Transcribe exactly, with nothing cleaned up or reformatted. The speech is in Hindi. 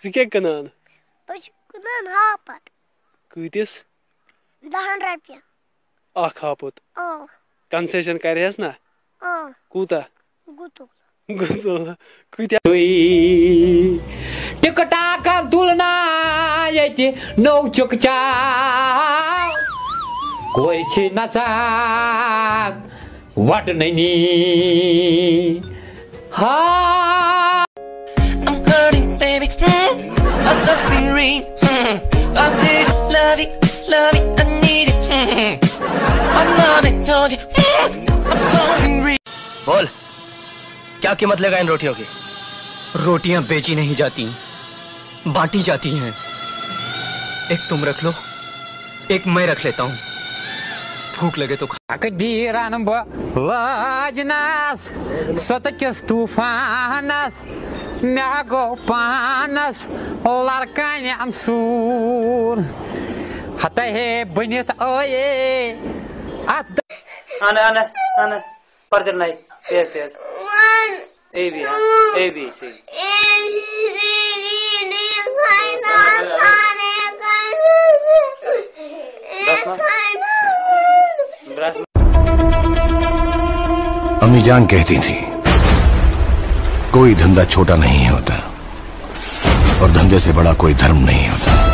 क्या कनान कनान हापत कूतिस दहन रपियन अख हापुत ओ कंसेशन करेस ना ओ कूता गुतु गुतु कूतिया टिकटा का तुलना ये नौ चुकचा कोई छी नचा वट नहीं हाँ I'm hurting, baby. Mm. I'm suffering, mm. I'm busy, love it, love it, I need it. Mm. I'm not told you. Mm. I'm suffering. बोल क्या कीमत लेगा इन रोटियों की? रोटियां बेची नहीं जाती, बांटी जाती हैं। एक तुम रख लो, एक मैं रख लेता हूँ। भूख लगे तो खा। दीरान बजनस सतकिस तूफानस मेगो पानस लड़कान अंसूर हता हे बनित ओये आना आना आना पर्दर नहीं तेज तेज ए बी हाँ ए बी सी अम्मी जान कहती थी कोई धंधा छोटा नहीं होता और धंधे से बड़ा कोई धर्म नहीं होता।